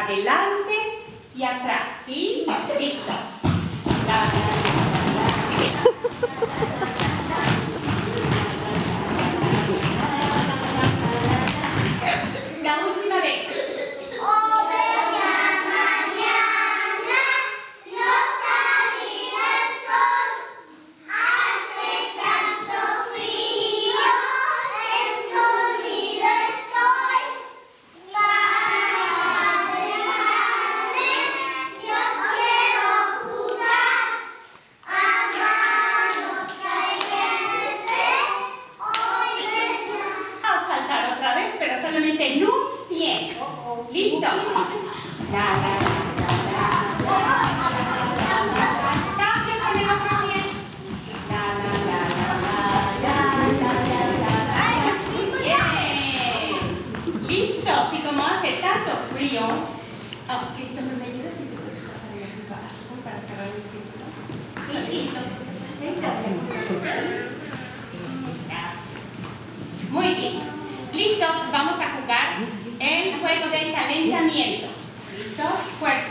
adelante y atrás, ¿sí? Listos. La, la, la última vez. Solamente en un pie. ¿Listo? Cambio con el otro pie. Bien. Listo. Y como hace tanto frío. Oh, Christopher, ¿me ayudas si te puedes pasar el arriba para cerrar el círculo? Gracias. Muy bien. ¿Listos? Vamos a jugar el juego del calentamiento. ¿Listos? Fuerte.